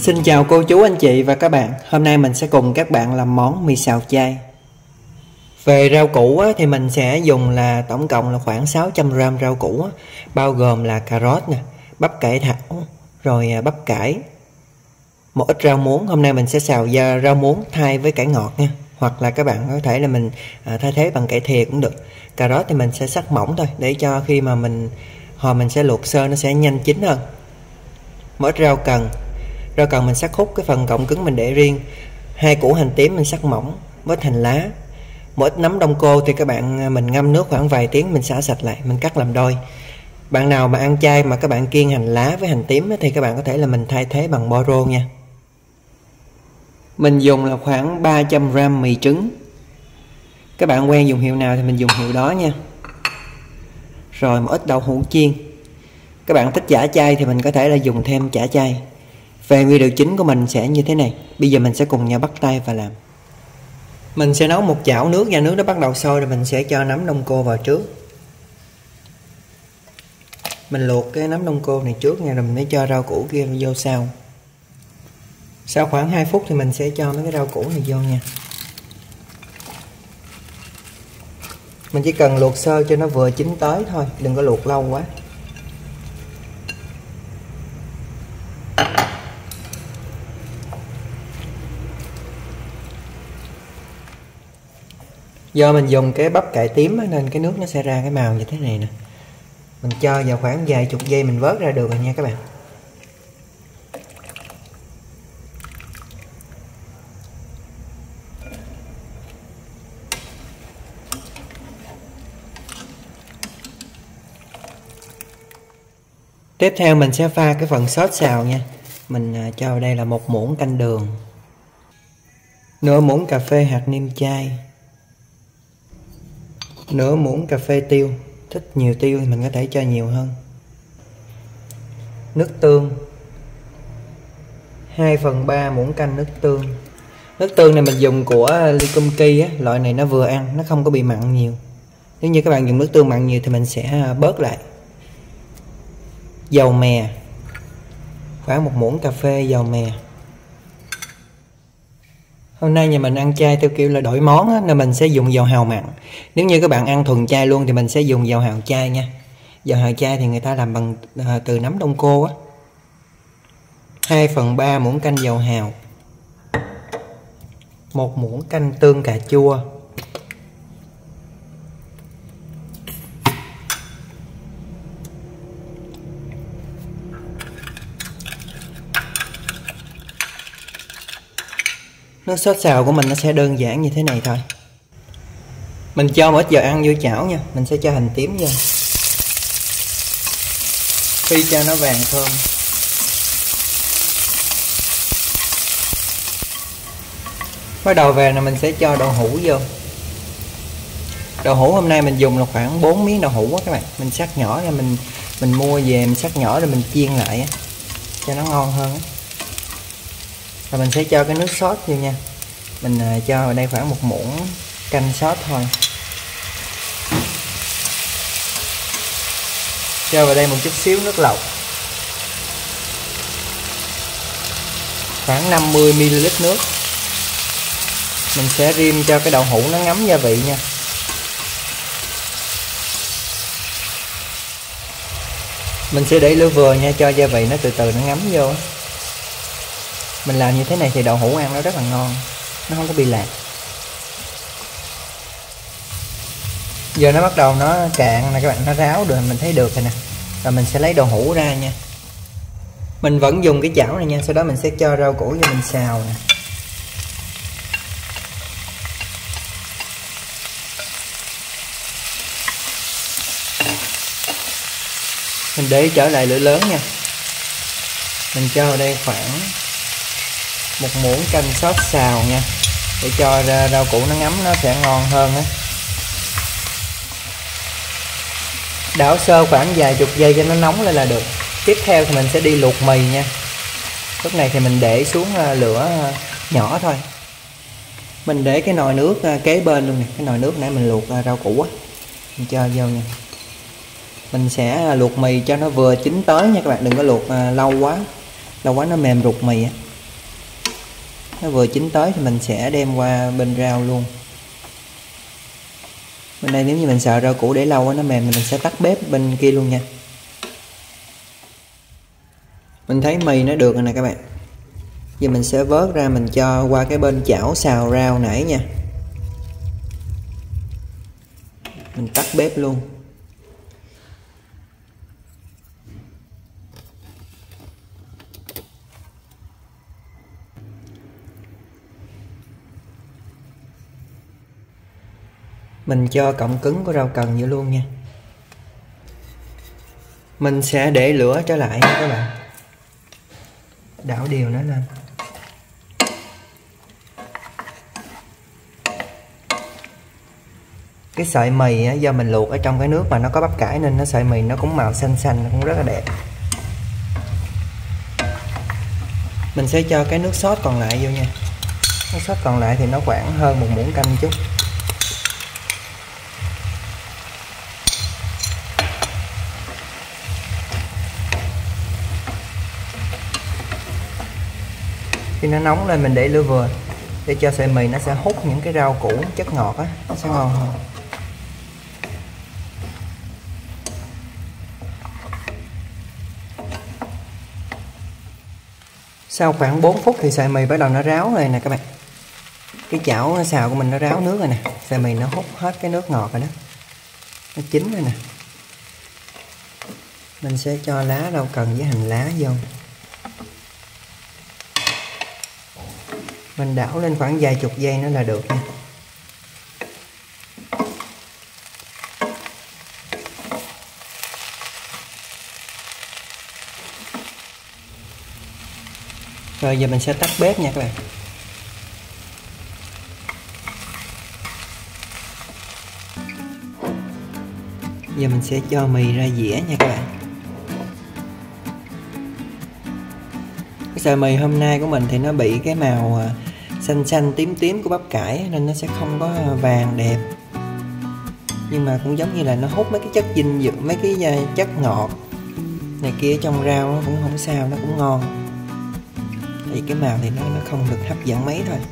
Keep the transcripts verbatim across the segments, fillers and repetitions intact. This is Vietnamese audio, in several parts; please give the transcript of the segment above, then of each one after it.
Xin chào cô chú anh chị và các bạn. Hôm nay mình sẽ cùng các bạn làm món mì xào chay. Về rau củ á, thì mình sẽ dùng là tổng cộng là khoảng sáu trăm gam rau củ á, bao gồm là cà rốt nè, bắp cải thảo, rồi bắp cải, một ít rau muống. Hôm nay mình sẽ xào da rau muống thay với cải ngọt nha, hoặc là các bạn có thể là mình à, thay thế bằng cải thìa cũng được. Cà rốt thì mình sẽ cắt mỏng thôi để cho khi mà mình hồi mình sẽ luộc sơ nó sẽ nhanh chín hơn. Một ít rau cần. Rau cần mình cắt khúc, cái phần cọng cứng mình để riêng. Hai củ hành tím mình cắt mỏng, một ít hành lá. Một ít nấm đông cô thì các bạn mình ngâm nước khoảng vài tiếng mình xả sạch lại, mình cắt làm đôi. Bạn nào mà ăn chay mà các bạn kiêng hành lá với hành tím thì các bạn có thể là mình thay thế bằng bo rô nha. Mình dùng là khoảng ba trăm gam mì trứng. Các bạn quen dùng hiệu nào thì mình dùng hiệu đó nha. Rồi một ít đậu hũ chiên. Các bạn thích chả chay thì mình có thể là dùng thêm chả chay. Về nguyên liệu chính của mình sẽ như thế này. Bây giờ mình sẽ cùng nhau bắt tay và làm. Mình sẽ nấu một chảo nước, và nước nó bắt đầu sôi rồi mình sẽ cho nấm đông cô vào trước. Mình luộc cái nấm đông cô này trước nha, rồi mình mới cho rau củ kia vô sau. Sau khoảng hai phút thì mình sẽ cho mấy cái rau củ này vô nha. Mình chỉ cần luộc sơ cho nó vừa chín tới thôi, đừng có luộc lâu quá. Do mình dùng cái bắp cải tím nên cái nước nó sẽ ra cái màu như thế này nè. Mình cho vào khoảng vài chục giây mình vớt ra được rồi nha các bạn. Tiếp theo mình sẽ pha cái phần sốt xào nha. Mình cho vào đây là một muỗng canh đường, nửa muỗng cà phê hạt nêm chay, nửa muỗng cà phê tiêu, thích nhiều tiêu thì mình có thể cho nhiều hơn. Nước tương, hai phần ba muỗng canh nước tương. Nước tương này mình dùng của Likumki á, loại này nó vừa ăn, nó không có bị mặn nhiều. Nếu như các bạn dùng nước tương mặn nhiều thì mình sẽ bớt lại. Dầu mè, khoảng một muỗng cà phê dầu mè. Hôm nay nhà mình ăn chay theo kiểu là đổi món á, nên mình sẽ dùng dầu hào mặn. Nếu như các bạn ăn thuần chay luôn thì mình sẽ dùng dầu hào chay nha. Dầu hào chay thì người ta làm bằng à, từ nấm đông cô á. hai phần ba muỗng canh dầu hào, một muỗng canh tương cà chua, nước sốt xào của mình nó sẽ đơn giản như thế này thôi. Mình cho một ít dầu ăn vô chảo nha. Mình sẽ cho hành tím vô, phi cho nó vàng thơm. Bắt đầu về là mình sẽ cho đậu hũ vô. Đậu hũ hôm nay mình dùng là khoảng bốn miếng đậu hũ á các bạn. Mình cắt nhỏ ra, mình mình mua về mình cắt nhỏ rồi mình chiên lại á, cho nó ngon hơn á. Rồi mình sẽ cho cái nước sốt vô nha. Mình cho vào đây khoảng một muỗng canh sốt thôi. Cho vào đây một chút xíu nước lọc, khoảng năm mươi mi li lít nước. Mình sẽ rim cho cái đậu hũ nó ngấm gia vị nha. Mình sẽ để lửa vừa nha, cho gia vị nó từ từ nó ngấm vô. Mình làm như thế này thì đậu hũ ăn nó rất là ngon, nó không có bị lạc. Giờ nó bắt đầu nó cạn nè các bạn, nó ráo được, mình thấy được rồi nè. Rồi mình sẽ lấy đậu hũ ra nha. Mình vẫn dùng cái chảo này nha, sau đó mình sẽ cho rau củ vô mình xào nè. Mình để trở lại lửa lớn nha. Mình cho vào đây khoảng một muỗng canh sốt xào nha, để cho rau củ nó ngấm nó sẽ ngon hơn á. Đảo sơ khoảng vài chục giây cho nó nóng lên là được. Tiếp theo thì mình sẽ đi luộc mì nha. Lúc này thì mình để xuống lửa nhỏ thôi. Mình để cái nồi nước kế bên luôn nè, cái nồi nước nãy mình luộc rau củ á, mình cho vô nha. Mình sẽ luộc mì cho nó vừa chín tới nha các bạn, đừng có luộc lâu quá, lâu quá nó mềm ruột mì á. nó vừa chín tới thì mình sẽ đem qua bên rau luôn. Bên đây nếu như mình sợ rau củ để lâu nó mềm thì mình sẽ tắt bếp bên kia luôn nha. Mình thấy mì nó được rồi nè các bạn. Giờ mình sẽ vớt ra mình cho qua cái bên chảo xào rau nãy nha. Mình tắt bếp luôn. Mình cho cọng cứng của rau cần vô luôn nha. Mình sẽ để lửa trở lại nha các bạn. Đảo đều nó lên. Cái sợi mì á, do mình luộc ở trong cái nước mà nó có bắp cải nên nó sợi mì nó cũng màu xanh xanh, nó cũng rất là đẹp. Mình sẽ cho cái nước sốt còn lại vô nha. Nước sốt còn lại thì nó khoảng hơn một muỗng canh chút. Khi nó nóng lên mình để lửa vừa để cho sợi mì nó sẽ hút những cái rau củ chất ngọt á, nó sẽ ngon hơn. Sau khoảng bốn phút thì sợi mì bắt đầu nó ráo rồi nè các bạn. Cái chảo xào của mình nó ráo nước rồi nè, sợi mì nó hút hết cái nước ngọt rồi đó. Nó chín rồi nè. Mình sẽ cho lá rau cần với hành lá vô. Mình đảo lên khoảng vài chục giây nữa là được nha. Rồi giờ mình sẽ tắt bếp nha các bạn. Giờ mình sẽ cho mì ra dĩa nha các bạn. Cái sợi mì hôm nay của mình thì nó bị cái màu xanh xanh tím tím của bắp cải nên nó sẽ không có vàng đẹp. Nhưng mà cũng giống như là nó hút mấy cái chất dinh dưỡng, mấy cái chất ngọt này kia trong rau nó cũng không sao, nó cũng ngon. Thì cái màu thì nó nó không được hấp dẫn mấy thôi.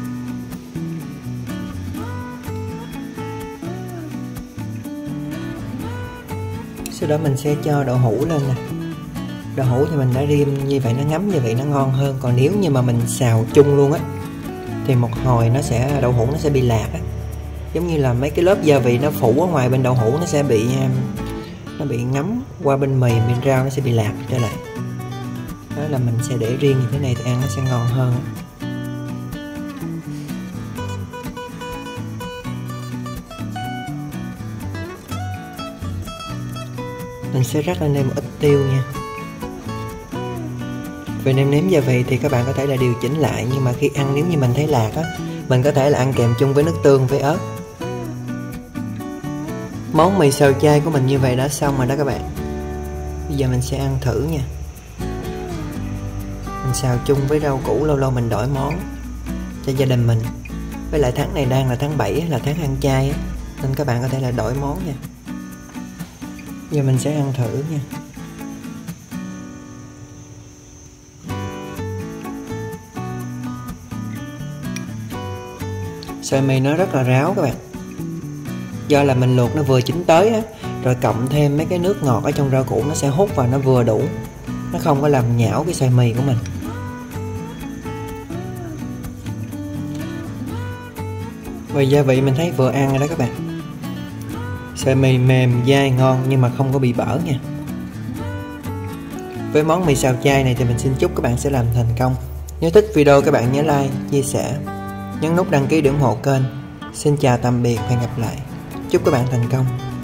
Sau đó mình sẽ cho đậu hũ lên nè. Đậu hũ thì mình đã rim như vậy nó ngấm như vậy nó ngon hơn. Còn nếu như mà mình xào chung luôn á thì một hồi nó sẽ đậu hũ nó sẽ bị lạc á. Giống như là mấy cái lớp gia vị nó phủ ở ngoài bên đậu hũ nó sẽ bị nó bị ngấm qua bên mì, bên rau nó sẽ bị lạc trở lại. Đó là mình sẽ để riêng như thế này thì ăn nó sẽ ngon hơn. Mình sẽ rắc lên đây một ít tiêu nha. Về nêm nếm gia vị thì các bạn có thể là điều chỉnh lại, nhưng mà khi ăn nếu như mình thấy lạc á, mình có thể là ăn kèm chung với nước tương với ớt. Món mì xào chay của mình như vậy đã xong rồi đó các bạn. Bây giờ mình sẽ ăn thử nha. Mình xào chung với rau củ, lâu lâu mình đổi món cho gia đình mình. Với lại tháng này đang là tháng bảy là tháng ăn chay á, nên các bạn có thể là đổi món nha. Giờ mình sẽ ăn thử nha. Sợi mì nó rất là ráo các bạn. Do là mình luộc nó vừa chín tới á, rồi cộng thêm mấy cái nước ngọt ở trong rau củ nó sẽ hút vào nó vừa đủ. Nó không có làm nhão cái sợi mì của mình. Và gia vị mình thấy vừa ăn rồi đó các bạn. Sợi mì mềm, dai, ngon nhưng mà không có bị bở nha. Với món mì xào chay này thì mình xin chúc các bạn sẽ làm thành công. Nếu thích video các bạn nhớ like, chia sẻ, nhấn nút đăng ký để ủng hộ kênh. Xin chào tạm biệt và hẹn gặp lại. Chúc các bạn thành công.